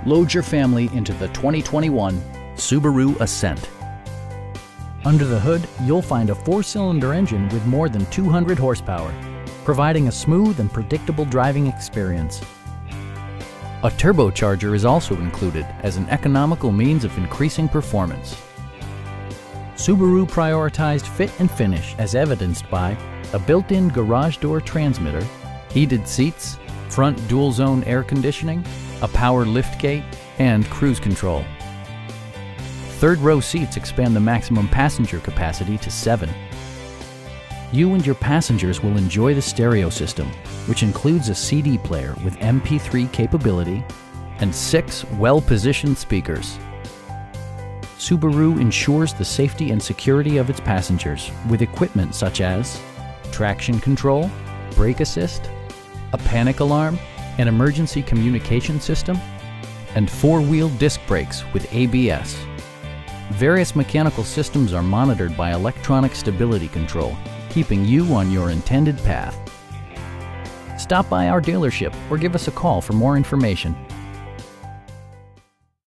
Load your family into the 2021 Subaru Ascent. Under the hood, you'll find a 4-cylinder engine with more than 200 horsepower, providing a smooth and predictable driving experience. A turbocharger is also included as an economical means of increasing performance. Subaru prioritized fit and finish as evidenced by a built-in garage door transmitter, heated seats, front dual-zone air conditioning, a power liftgate, and cruise control. Third-row seats expand the maximum passenger capacity to 7. You and your passengers will enjoy the stereo system, which includes a CD player with MP3 capability and 6 well-positioned speakers. Subaru ensures the safety and security of its passengers with equipment such as traction control, brake assist, a panic alarm, an emergency communication system, and 4-wheel disc brakes with ABS. Various mechanical systems are monitored by electronic stability control, keeping you on your intended path. Stop by our dealership or give us a call for more information.